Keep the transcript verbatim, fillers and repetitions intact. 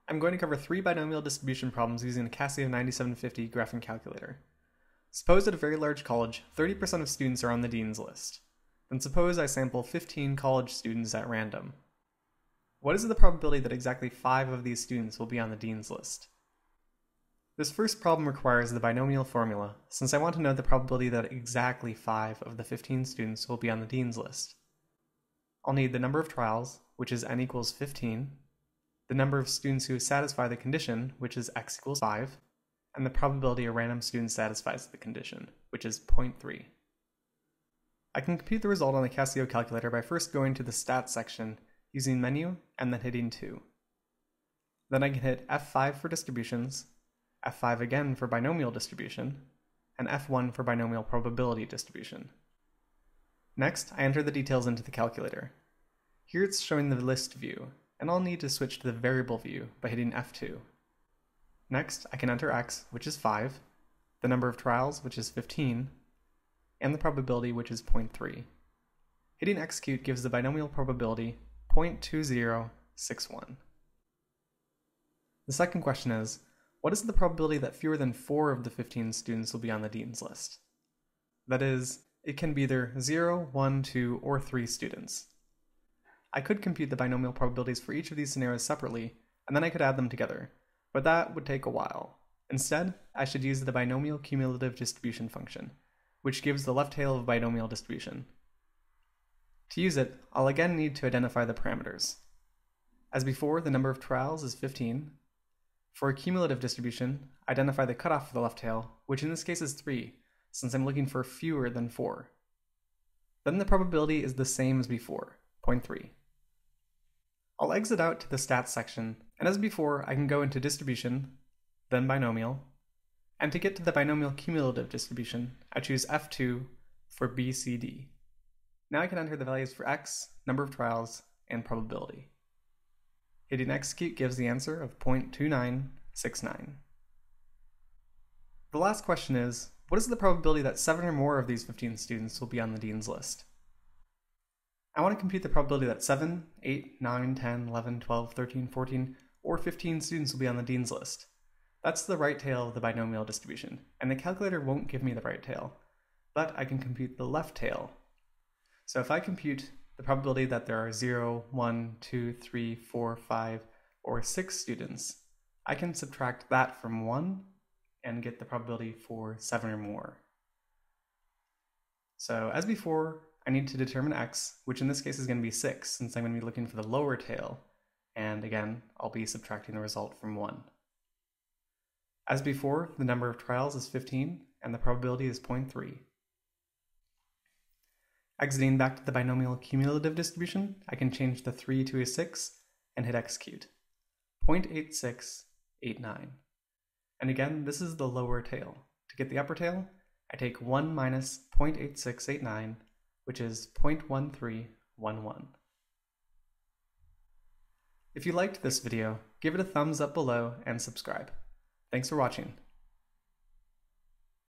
I'm going to cover three binomial distribution problems using the Casio ninety-seven fifty graphing calculator. Suppose at a very large college, thirty percent of students are on the dean's list. Then suppose I sample fifteen college students at random. What is the probability that exactly five of these students will be on the dean's list? This first problem requires the binomial formula, since I want to know the probability that exactly five of the fifteen students will be on the dean's list. I'll need the number of trials, which is n equals fifteen, the number of students who satisfy the condition, which is x equals five, and the probability a random student satisfies the condition, which is zero point three. I can compute the result on the Casio calculator by first going to the stats section, using menu, and then hitting two. Then I can hit F five for distributions, F five again for binomial distribution, and F one for binomial probability distribution. Next, I enter the details into the calculator. Here it's showing the list view, and I'll need to switch to the variable view by hitting F two. Next, I can enter x, which is five, the number of trials, which is fifteen, and the probability, which is zero point three. Hitting execute gives the binomial probability zero point two zero six one. The second question is, what is the probability that fewer than four of the fifteen students will be on the dean's list? That is, it can be either zero, one, two, or three students. I could compute the binomial probabilities for each of these scenarios separately, and then I could add them together, but that would take a while. Instead, I should use the binomial cumulative distribution function, which gives the left tail of a binomial distribution. To use it, I'll again need to identify the parameters. As before, the number of trials is fifteen. For a cumulative distribution, identify the cutoff for the left tail, which in this case is three, since I'm looking for fewer than four. Then the probability is the same as before, zero point three. I'll exit out to the stats section, and as before, I can go into distribution, then binomial, and to get to the binomial cumulative distribution, I choose F two for B C D. Now I can enter the values for x, number of trials, and probability. Hitting execute gives the answer of zero point two nine six nine. The last question is, what is the probability that seven or more of these fifteen students will be on the dean's list? I want to compute the probability that seven, eight, nine, ten, eleven, twelve, thirteen, fourteen, or fifteen students will be on the dean's list. That's the right tail of the binomial distribution, and the calculator won't give me the right tail, but I can compute the left tail. So if I compute the probability that there are zero, one, two, three, four, five, or six students, I can subtract that from one and get the probability for seven or more. So as before, I need to determine x, which in this case is going to be six, since I'm going to be looking for the lower tail, and again, I'll be subtracting the result from one. As before, the number of trials is fifteen, and the probability is zero point three. Exiting back to the binomial cumulative distribution, I can change the three to a six and hit execute. zero point eight six eight nine. And again, this is the lower tail. To get the upper tail, I take one minus zero point eight six eight nine, which is zero point one three one one. If you liked this video, give it a thumbs up below and subscribe. Thanks for watching.